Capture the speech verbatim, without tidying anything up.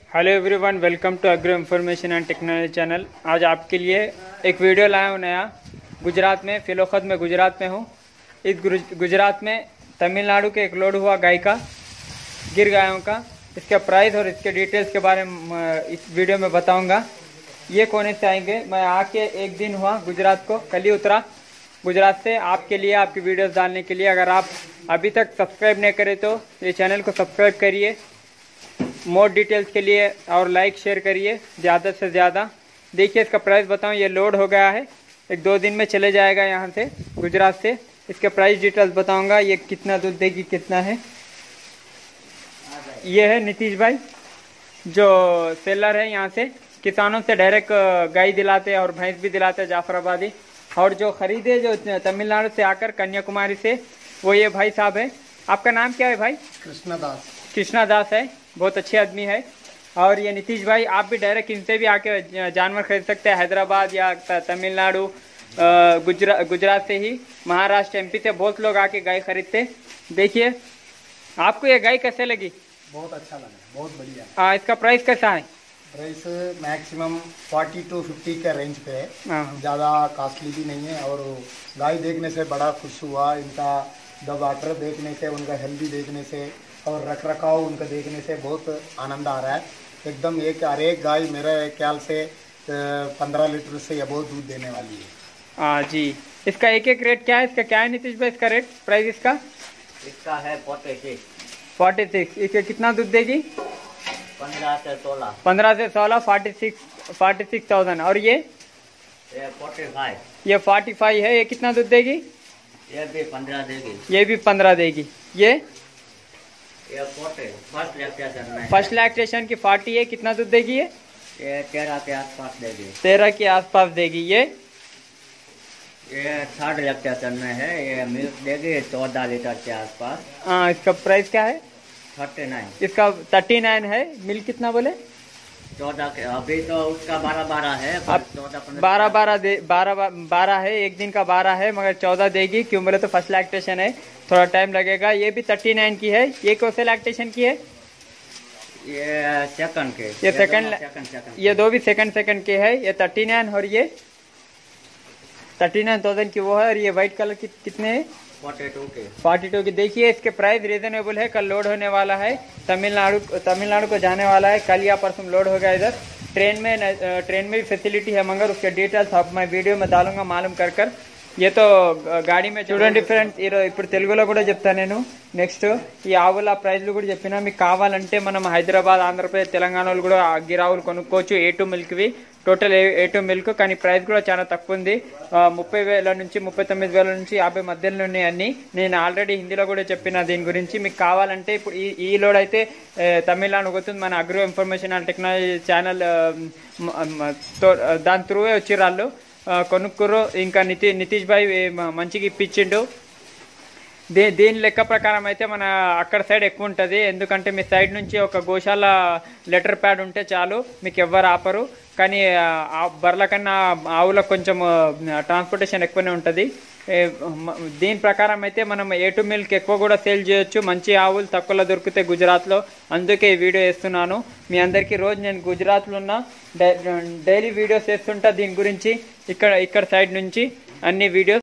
Hello everyone, welcome to agro information and technology channel. आज आपके लिए एक वीडियो लाया हूँ नया। गुजरात में फिलोखत में गुजरात में हूँ। इस गुजरात में तमिलनाडु के एक लोड हुआ गाय का, गिर गायों का। इसका प्राइस और इसके डिटेल्स के बारे में इस वीडियो में बताऊँगा। ये कोने से आएंगे, मैं आके एक दिन हुआ गुजरात को, कल ही उतरा गुजरात से आपके लिए, आपकी वीडियोस डालने के लिए। अगर आप अभी तक सब्सक्राइब नहीं करें तो ये चैनल को सब्सक्राइब करिए मोर डिटेल्स के लिए, और लाइक शेयर करिए ज़्यादा से ज़्यादा। देखिए इसका प्राइस बताऊं, ये लोड हो गया है, एक दो दिन में चले जाएगा यहाँ से गुजरात से। इसके प्राइस डिटेल्स बताऊंगा, ये कितना दूध देगी, कितना है। ये है नीतीश भाई जो सेलर है, यहाँ से किसानों से डायरेक्ट गाय दिलाते हैं और भैंस भी दिलाते हैं जाफराबादी। और जो खरीदे जो तमिलनाडु से आकर कन्याकुमारी से, वो ये भाई साहब है। आपका नाम क्या है भाई? कृष्णा दास। कृष्णा दास है, बहुत अच्छे आदमी है। और ये नीतीश भाई, आप भी डायरेक्ट इनसे भी आके जानवर खरीद सकते हैं। हैदराबाद या तमिलनाडु, गुजरात गुजरात से ही, महाराष्ट्र, एमपी से बहुत लोग आके गाय खरीदते। देखिए आपको ये गाय कैसे लगी? बहुत अच्छा लगा, बहुत बढ़िया। आ, इसका प्राइस कैसा है? Price maximum forty to fifty के रेंज पे है, ज़्यादा कॉस्टली भी नहीं है। और गाय देखने से बड़ा खुश हुआ, इनका द वाटर देखने से, उनका हेल्दी देखने से और रख रखाव उनका देखने से बहुत आनंद आ रहा है एकदम। एक हर एक गाय मेरे ख्याल से पंद्रह लीटर से या बहुत दूध देने वाली है। हाँ जी। इसका एक एक रेट क्या है? इसका क्या है नीतीश भाई, इसका रेट प्राइस इसका? इसका है फोर्टी सिक्स। Forty six. इसके कितना दूध देगी? पंद्रह से सोलह। पंद्रह से सोलह, forty six forty six thousand. और ये ये फोर्टी फाइव। ये फोर्टी फाइव है। ये कितना दूध देगी? ये भी पंद्रह देगी। ये भी पंद्रह देगी। ये ये फोर्टी फर्स्ट लैक्टेशन में। फर्स्ट लैक्टेशन की फोर्टी है। कितना दूध देगी ये? ये तेरह के आसपास देगी। तेरह के आसपास देगी। ये ये थर्ड लैक्टेशन में है, ये मिल्क देगी चौदह लीटर के आसपास। हाँ, इसका प्राइस क्या है? Thirty nine. इसका थर्टी नाइन है। मिल्क कितना बोले? चौदह के। अभी तो उसका बारह बारह है, अब बारह बारह दे बारह बारह है, एक दिन का बारह है, मगर चौदह देगी। क्यों बोले तो फर्स्ट लैक्टेशन है, थोड़ा टाइम लगेगा। ये भी थर्टी नाइन की है। ये कौन से लैक्टेशन की है? ये सेकंड के। ये सेकंड, ये दो भी सेकंड सेकंड के है। ये थर्टी नाइन और ये थर्टी नाइन थाउजेंड की वो है। और ये व्हाइट कलर की कितने है? फोर्टी टू के। फोर्टी टू की। देखिए इसके प्राइस रीजनेबल है। कल लोड होने वाला है, तमिलनाडु तमिलनाडु को जाने वाला है। कल या परसों लोड हो गया इधर। ट्रेन में ट्रेन में भी फैसिलिटी है, मगर उसके डिटेल्स आप मैं वीडियो में डालूंगा मालूम कर कर। ये तो गाड़ी में చూడండి ఫ్రెండ్స్, ఇప్పుడు తెలుగులో కూడా చెప్తా నేను. నెక్స్ట్ ఈ ఆవుల ప్రైస్లు కూడా చెప్పినా, మీకు కావాలంటే మనం హైదరాబాద్, ఆంధ్రప్రదేశ్, తెలంగాణలో కూడా గిరావులు కొనుక్కోవచ్చు. ఏ టూ మిల్క్వి టోటల్ ఏ టూ మిల్క్, కానీ ప్రైస్ కూడా చాలా తక్కువ ఉంది. ముప్పై వేల నుంచి ముప్పై తొమ్మిది వేల నుంచి యాభై మధ్యలో ఉన్నాయి అన్ని. నేను ఆల్రెడీ హిందీలో కూడా చెప్పిన దీని గురించి. మీకు కావాలంటే ఇప్పుడు ఈ ఈ లోడ్ అయితే తమిళనాడు పోతుంది. మన agro information and technology channel దాని త్రూవే వచ్చిరాళ్ళు కొనుక్కురు. ఇంకా నితి నితీష్ భాయ్ మంచిగా ఇప్పించిండు. దే దీని లెక్క ప్రకారం అయితే మన అక్కడ సైడ్ ఎక్కువ ఉంటుంది. ఎందుకంటే మీ సైడ్ నుంచి ఒక గోశాల లెటర్ ప్యాడ్ ఉంటే చాలు, మీకు ఎవ్వరు ఆపరు. కానీ బర్ల కన్నా ఆవులకు కొంచెం ట్రాన్స్పోర్టేషన్ ఎక్కువనే ఉంటుంది. దీని ప్రకారం అయితే మనం ఏ టూ మిల్క్ ఎక్కువ కూడా సేల్ చేయొచ్చు. మంచి ఆవులు తక్కువలో దొరుకుతాయి గుజరాత్లో. అందుకే ఈ వీడియో వేస్తున్నాను మీ అందరికీ. రోజు నేను గుజరాత్లో ఉన్న డైలీ వీడియోస్ వేస్తుంటా దీని గురించి. ఇక్కడ ఇక్కడ సైడ్ నుంచి అన్ని వీడియోస్